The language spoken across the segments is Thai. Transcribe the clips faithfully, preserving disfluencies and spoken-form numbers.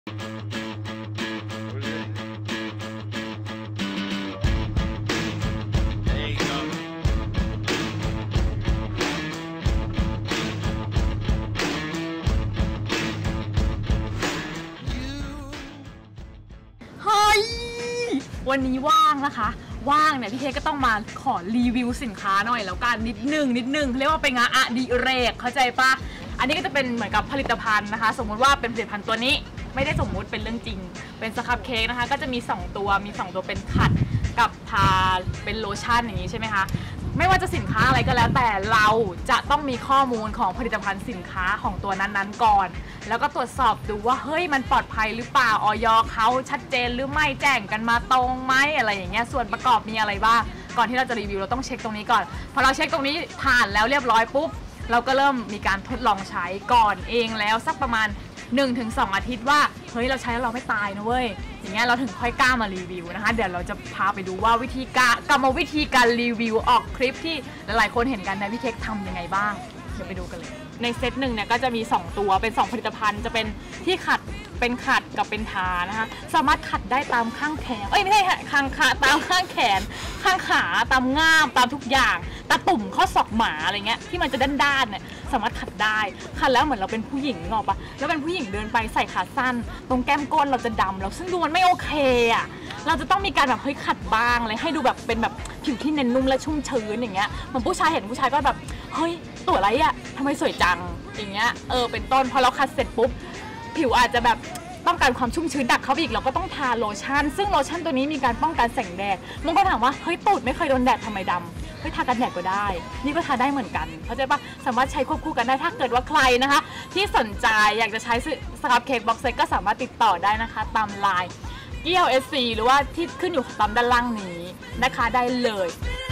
เฮ้ยวันนี้ว่างนะคะว่างเนี่ยพี่เทก็ต้องมาขอรีวิวสินค้าหน่อยแล้วกันนิดนึงนิดนึงเรียกว่าเป็นงานอดิเรกเข้าใจปะอันนี้ก็จะเป็นเหมือนกับผลิตภัณฑ์นะคะสมมุติว่าเป็นผลิตภัณฑ์ตัวนี้ไม่ได้สมมุติเป็นเรื่องจริงเป็นสครับเค้กนะคะก็จะมีสองตัวมีสองตัวเป็นขัดกับทาเป็นโลชั่นอย่างนี้ใช่ไหมคะไม่ว่าจะสินค้าอะไรก็แล้วแต่เราจะต้องมีข้อมูลของผลิตภัณฑ์สินค้าของตัวนั้นๆก่อนแล้วก็ตรวจสอบดูว่าเฮ้ยมันปลอดภัยหรือเปล่าอย.เขาชัดเจนหรือไม่แจ้งกันมาตรงไหมอะไรอย่างเงี้ยส่วนประกอบมีอะไรบ้างก่อนที่เราจะรีวิวเราต้องเช็คตรงนี้ก่อนพอเราเช็คตรงนี้ผ่านแล้วเรียบร้อยปุ๊บเราก็เริ่มมีการทดลองใช้ก่อนเองแล้วสักประมาณ หนึ่งถึงสอง อาทิตย์ว่าเฮ้ยเราใช้แล้วเราไม่ตายนะเว้ยอย่างเงี้ยเราถึงค่อยกล้ามารีวิวนะคะเดี๋ยวเราจะพาไปดูว่าวิธีการกรรมวิธีการรีวิวออกคลิปที่หลายๆคนเห็นกันในพี่เค้กทำยังไงบ้างเดี๋ยวไปดูกันเลยในเซตหนึ่งเนี่ยก็จะมีสองตัวเป็นสองผลิตภัณฑ์จะเป็นที่ขัดเป็นขัดกับเป็นทานะคะสามารถขัดได้ตามข้างแขนเอ้ยไม่ใช่ข้างขาตามข้างแขนข้างขาตามง่ามตามทุกอย่างตาตุ่มข้อศอกหมาอะไรเงี้ยที่มันจะด้านๆเนี่ยสามารถขัดได้ขัดแล้วเหมือนเราเป็นผู้หญิงนึกออกปะแล้วเป็นผู้หญิงเดินไปใส่ขาสั้นตรงแก้มก้นเราจะดำแล้วซึ่งดูมันไม่โอเคอ่ะเราจะต้องมีการแบบเฮ้ยขัดบ้างเลยให้ดูแบบเป็นแบบผิวที่เน้นนุ่มและชุ่มชื้นอย่างเงี้ยเหมือนผู้ชายเห็นผู้ชายก็แบบเฮ้ยตัวอะไรอ่ะทำไมสวยจังอย่างเงี้ยเออเป็นต้นพอเราขัดเสร็จปุ๊บผิวอาจจะแบบต้องการความชุ่มชื้นดักเขาอีกเราก็ต้องทาโลชั่นซึ่งโลชั่นตัวนี้มีการป้องกันแสงแดดมันก็ถามว่าเฮ้ยตูดไม่เคยโดนแดดทำไมดำเฮ้ยทากันแดดก็ได้นี่ก็ทาได้เหมือนกันเข้าใจปะสามารถใช้ควบคู่กันได้ถ้าเกิดว่าใครนะคะที่สนใจอยากจะใช้สครับเค้กบ็อกเซตก็สามารถติดต่อได้นะคะตามไลน์เกี้ยว เอส ซี หรือว่าที่ขึ้นอยู่ตามด้านล่างนี้นะคะได้เลย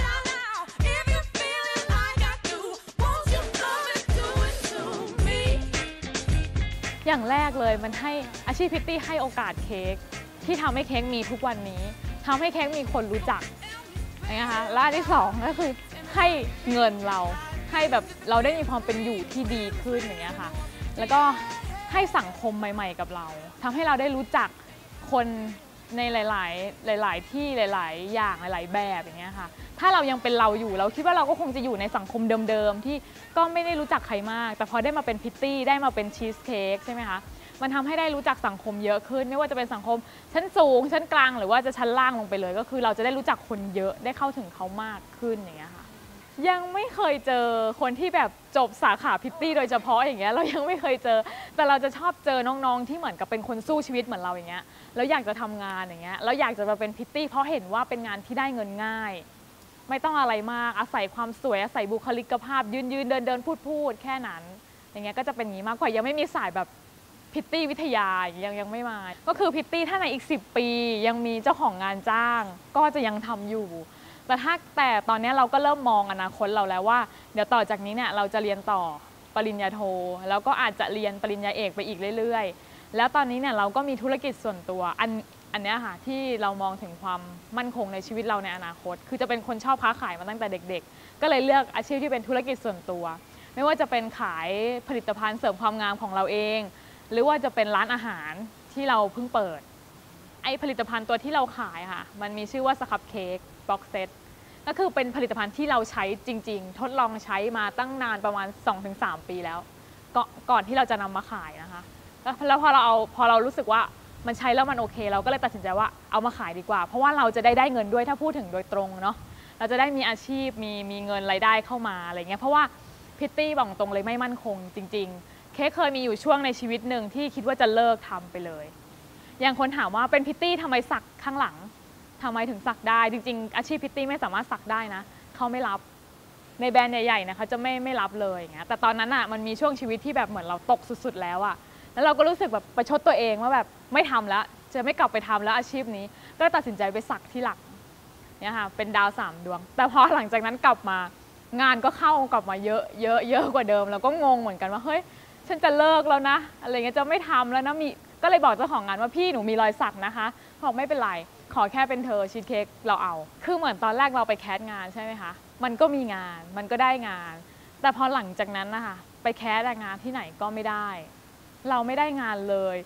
อย่างแรกเลยมันให้อาชีพพิตตี้ให้โอกาสเค้กที่ทำให้เค้กมีทุกวันนี้ทำให้เค้กมีคนรู้จักนะคะและที่สองก็คือให้เงินเราให้แบบเราได้มีความเป็นอยู่ที่ดีขึ้นอย่างเงี้ยค่ะแล้วก็ให้สังคมใหม่ๆกับเราทำให้เราได้รู้จักคนในหลายๆหลายๆที่หลายๆอย่างหลายๆแบบอย่างเงี้ยค่ะถ้าเรายังเป็นเราอยู่เราคิดว่าเราก็คงจะอยู่ในสังคมเดิมๆที่ก็ไม่ได้รู้จักใครมากแต่พอได้มาเป็นพิตตี้ได้มาเป็นชีสเค้กใช่ไหมคะมันทำให้ได้รู้จักสังคมเยอะขึ้นไม่ว่าจะเป็นสังคมชั้นสูงชั้นกลางหรือว่าจะชั้นล่างลงไปเลยก็คือเราจะได้รู้จักคนเยอะได้เข้าถึงเขามากขึ้นอย่างเงี้ยค่ะยังไม่เคยเจอคนที่แบบจบสาขาพิตตี้โดยเฉพาะอย่างเงี้ยเรายังไม่เคยเจอแต่เราจะชอบเจอน้องๆที่เหมือนกับเป็นคนสู้ชีวิตเหมือนเราอย่างเงี้ยแล้วอยากจะทำงานอย่างเงี้ยแล้วอยากจะมาเป็นพิตตี้เพราะเห็นว่าเป็นงานที่ได้เงินง่ายไม่ต้องอะไรมากอาศัยความสวยอาศัยบุคลิกภาพยืนยืนเดินเดินพูดพูดแค่นั้นอย่างเงี้ยก็จะเป็นอย่างนี้มากกว่ายังไม่มีสายแบบพิตตี้วิทยายังยังไม่มาก็คือพิตตี้ถ้าในอีกสิบปียังมีเจ้าของงานจ้างก็จะยังทำอยู่แต่ถ้าแต่ตอนนี้เราก็เริ่มมองอนาคตเราแล้วว่าเดี๋ยวต่อจากนี้เนี่ยเราจะเรียนต่อปริญญาโทแล้วก็อาจจะเรียนปริญญาเอกไปอีกเรื่อยๆแล้วตอนนี้เนี่ยเราก็มีธุรกิจส่วนตัวอันอันนี้ค่ะที่เรามองถึงความมั่นคงในชีวิตเราในอนาคตคือจะเป็นคนชอบค้าขายมาตั้งแต่เด็กๆก็เลยเลือกอาชีพที่เป็นธุรกิจส่วนตัวไม่ว่าจะเป็นขายผลิตภัณฑ์เสริมความงามของเราเองหรือว่าจะเป็นร้านอาหารที่เราเพิ่งเปิดไอผลิตภัณฑ์ตัวที่เราขายค่ะมันมีชื่อว่าสครับเค้กบ็อกเซตก็คือเป็นผลิตภัณฑ์ที่เราใช้จริงๆทดลองใช้มาตั้งนานประมาณ สองถึงสาม ปีแล้วก็ก่อนที่เราจะนำมาขายนะคะแล้วพอเราเอาพอเรารู้สึกว่ามันใช้แล้วมันโอเคเราก็เลยตัดสินใจว่าเอามาขายดีกว่าเพราะว่าเราจะได้ได้เงินด้วยถ้าพูดถึงโดยตรงเนาะเราจะได้มีอาชีพมีมีเงินรายได้เข้ามาอะไรเงี้ยเพราะว่าพิตตี้บอกตรงเลยไม่มั่นคงจริงๆเค้กเคยมีอยู่ช่วงในชีวิตหนึ่งที่คิดว่าจะเลิกทำไปเลยอย่างคนถามว่าเป็นพิตตี้ทำไมสักข้างหลังทำไมถึงสักได้จริงๆอาชีพพิตตี้ไม่สามารถสักได้นะเขาไม่รับในแบรนด์ใหญ่ๆนะคะจะไม่ไม่รับเลยอย่างเงี้ยแต่ตอนนั้นอ่ะมันมีช่วงชีวิตที่แบบเหมือนเราตกสุดๆแล้วอ่ะแล้วเราก็รู้สึกแบบประชดตัวเองว่าแบบไม่ทำแล้วจะไม่กลับไปทำแล้วอาชีพนี้ก็ตัดสินใจไปสักที่หลังเนี่ยค่ะเป็นดาวสามดวงแต่พอหลังจากนั้นกลับมางานก็เข้ากลับมาเยอะเยอะเยอะกว่าเดิมแล้วก็งงเหมือนกันว่าเฮ้ยฉันจะเลิกแล้วนะอะไรเงี้ยจะไม่ทำแล้วนะมีก็เลยบอกเจ้าของงานว่าพี่หนูมีรอยสักนะคะบอกไม่เป็นไรขอแค่เป็นเธอชีสเค้กเราเอาคือเหมือนตอนแรกเราไปแคสงานใช่ไหมคะมันก็มีงานมันก็ได้งานแต่พอหลังจากนั้นนะคะไปแคสงานที่ไหนก็ไม่ได้เราไม่ได้งานเลย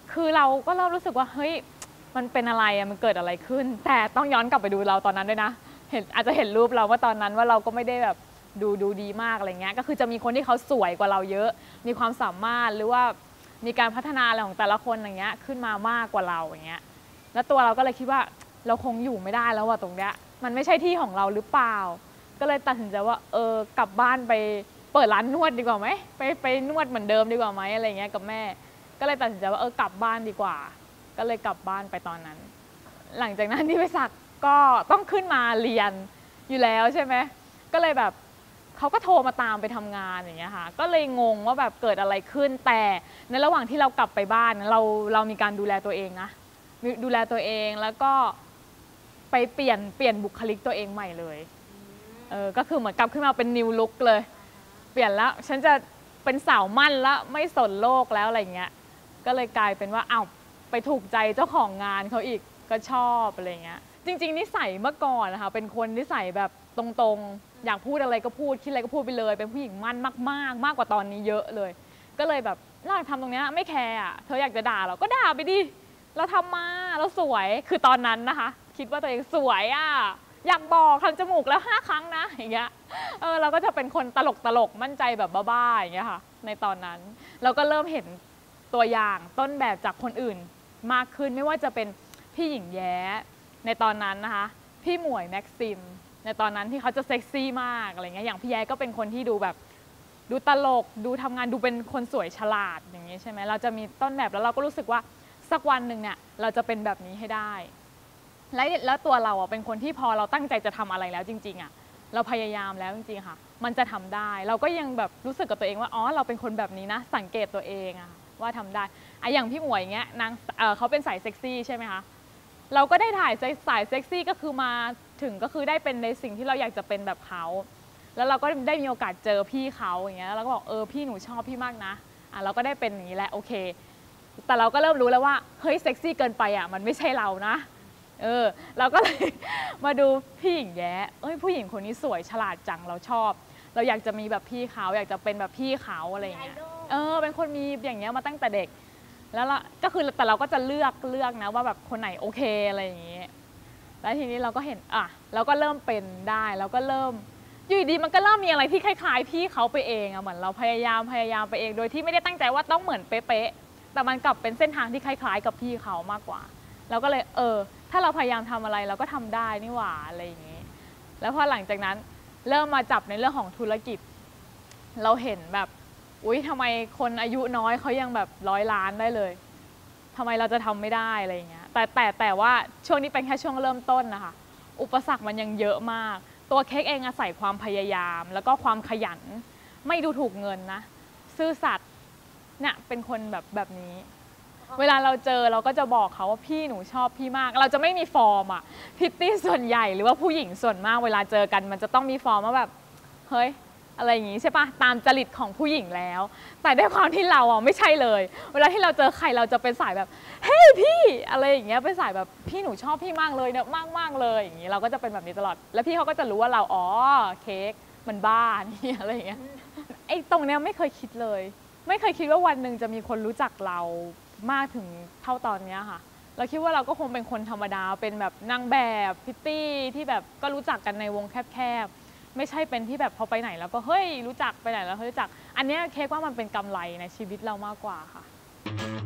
คือเราก็เริ่มรู้สึกว่าเฮ้ยมันเป็นอะไรอะมันเกิดอะไรขึ้นแต่ต้องย้อนกลับไปดูเราตอนนั้นด้วยนะเห็นอาจจะเห็นรูปเราว่าตอนนั้นว่าเราก็ไม่ได้แบบดูดูดีมากอะไรเงี้ยก็คือจะมีคนที่เขาสวยกว่าเราเยอะมีความสามารถหรือว่ามีการพัฒนาอะไรของแต่ละคนอย่างเงี้ยขึ้นมามากกว่าเราอย่างเงี้ยแล้วตัวเราก็เลยคิดว่าเราคงอยู่ไม่ได้แล้วว่ะตรงเนี้ยมันไม่ใช่ที่ของเราหรือเปล่าก็เลยตัดสินใจว่าเออกลับบ้านไปเปิดร้านนวดดีกว่าไหมไปไปนวดเหมือนเดิมดีกว่าไหมอะไรเงี้ยกับแม่ก็เลยตัดสินใจว่าเออกลับบ้านดีกว่าก็เลยกลับบ้านไปตอนนั้นหลังจากนั้นที่ไปสักก็ต้องขึ้นมาเรียนอยู่แล้วใช่ไหมก็เลยแบบเขาก็โทรมาตามไปทำงานอย่างเงี้ยค่ะก็เลยงงว่าแบบเกิดอะไรขึ้นแต่ในระหว่างที่เรากลับไปบ้านเราเรามีการดูแลตัวเองนะดูแลตัวเองแล้วก็ไปเปลี่ยนเปลี่ยนบุคลิกตัวเองใหม่เลยเออก็คือเหมือนกลับขึ้นมาเป็นนิวลุคเลยเปลี่ยนแล้วฉันจะเป็นสาวมั่นแล้วไม่สนโลกแล้วอะไรเงี้ยก็เลยกลายเป็นว่าอ้าวไปถูกใจเจ้าของงานเขาอีกก็ชอบอะไรเงี้ยจริงๆนิสัยเมื่อก่อนนะคะเป็นคนนิสัยแบบตรงๆอยากพูดอะไรก็พูดคิดอะไรก็พูดไปเลยเป็นผู้หญิงมั่นมากๆมากกว่าตอนนี้เยอะเลยก็เลยแบบเราทำตรงนี้ไม่แคร์อ่ะเธออยากจะด่าเราก็ด่าไปดิเราทำมาเราสวยคือตอนนั้นนะคะคิดว่าตัวเองสวยอ่ะอยากบอกทำจมูกแล้วห้าครั้งนะอย่างเงี้ยเออเราก็จะเป็นคนตลกตลกมั่นใจแบบบ้าๆอย่างเงี้ยค่ะในตอนนั้นเราก็เริ่มเห็นตัวอย่างต้นแบบจากคนอื่นมากขึ้นไม่ว่าจะเป็นพี่หญิงแย้ในตอนนั้นนะคะพี่หมวยแม็กซิมในตอนนั้นที่เขาจะเซ็กซี่มากอะไรเงี้ยอย่างพี่แย้ก็เป็นคนที่ดูแบบดูตลกดูทำงานดูเป็นคนสวยฉลาดอย่างนี้ใช่ไหมเราจะมีต้นแบบแล้วเราก็รู้สึกว่าสักวันหนึ่งเนี่ยเราจะเป็นแบบนี้ให้ได้และแล้วตัวเราอ่ะเป็นคนที่พอเราตั้งใจจะทำอะไรแล้วจริงๆอ่ะเราพยายามแล้วจริงๆค่ะมันจะทำได้เราก็ยังแบบรู้สึกกับตัวเองว่าอ๋อเราเป็นคนแบบนี้นะสังเกตตัวเองอะว่าทำได้ไอ้อย่างพี่หมวยอย่างเงี้ยนางเอ่อเขาเป็นสายเซ็กซี่ใช่ไหมคะเราก็ได้ถ่ายสายเซ็กซี่ก็คือมาถึงก็คือได้เป็นในสิ่งที่เราอยากจะเป็นแบบเขาแล้วเราก็ได้มีโอกาสเจอพี่เขาอย่างเงี้ยแล้วก็บอกเออพี่หนูชอบพี่มากนะอ่ะเราก็ได้เป็นอย่างนี้แหละโอเคแต่เราก็เริ่มรู้แล้วว่าเฮ้ยเซ็กซี่เกินไปอ่ะมันไม่ใช่เรานะเออเราก็เลยมาดูพี่หญิงแย้เอ้ยผู้หญิงคนนี้สวยฉลาดจังเราชอบเราอยากจะมีแบบพี่เขาอยากจะเป็นแบบพี่เขาอะไรอย่างเงี้ยเออเป็นคนมีอย่างเงี้ยมาตั้งแต่เด็กแล้วก็คือแต่เราก็จะเลือกเลือกนะว่าแบบคนไหนโอเคอะไรอย่างเงี้ยแล้วทีนี้เราก็เห็นอ่ะเราก็เริ่มเป็นได้แล้วก็เริ่มอยู่ดีมันก็เริ่มมีอะไรที่คล้ายๆพี่เขาไปเองอะเหมือนเราพยายามพยายามไปเองโดยที่ไม่ได้ตั้งใจว่าต้องเหมือนเป๊ะๆแต่มันกลับเป็นเส้นทางที่คล้ายๆกับพี่เขามากกว่าเราก็เลยเออถ้าเราพยายามทำอะไรเราก็ทำได้นี่หว่าอะไรอย่างเงี้ยแล้วพอหลังจากนั้นเริ่มมาจับในเรื่องของธุรกิจเราเห็นแบบอุ๊ยทำไมคนอายุน้อยเขายังแบบร้อยล้านได้เลยทำไมเราจะทำไม่ได้อะไรอย่างเงี้ยแต่แต่แต่ว่าช่วงนี้เป็นแค่ช่วงเริ่มต้นนะคะอุปสรรคมันยังเยอะมากตัวเค้กเองอาศัยความพยายามแล้วก็ความขยันไม่ดูถูกเงินนะซื่อสัตย์เนี่ยเป็นคนแบบแบบนี้เวลาเราเจอเราก็จะบอกเขาว่าพี่หนูชอบพี่มากเราจะไม่มีฟอร์มอะพิตตี้ส่วนใหญ่หรือว่าผู้หญิงส่วนมากเวลาเจอกันมันจะต้องมีฟอร์มว่าแบบเฮ้ยอะไรอย่างงี้ใช่ปะตามจริตของผู้หญิงแล้วแต่ด้วยความที่เราอ่ะไม่ใช่เลยเวลาที่เราเจอใครเราจะเป็นสายแบบเฮ้ยพี่อะไรอย่างเงี้ยเป็นสายแบบพี่หนูชอบพี่มากเลยเนี่ยมากมากเลยอย่างงี้เราก็จะเป็นแบบนี้ตลอดแล้วพี่เขาก็จะรู้ว่าเราอ๋อเค้กมันบ้านี่อะไรอย่างเงี้ยไอ้ตรงเนี้ยไม่เคยคิดเลยไม่เคยคิดว่าวันหนึ่งจะมีคนรู้จักเรามากถึงเท่าตอนนี้ค่ะเราคิดว่าเราก็คงเป็นคนธรรมดาเป็นแบบนางแบบพิตตี้ที่แบบก็รู้จักกันในวงแคบๆไม่ใช่เป็นที่แบบพอไปไหนแล้วก็เฮ้ยรู้จักไปไหนแล้วเฮ้ยรู้จักอันนี้เค้กว่ามันเป็นกำไรในชีวิตเรามากกว่าค่ะ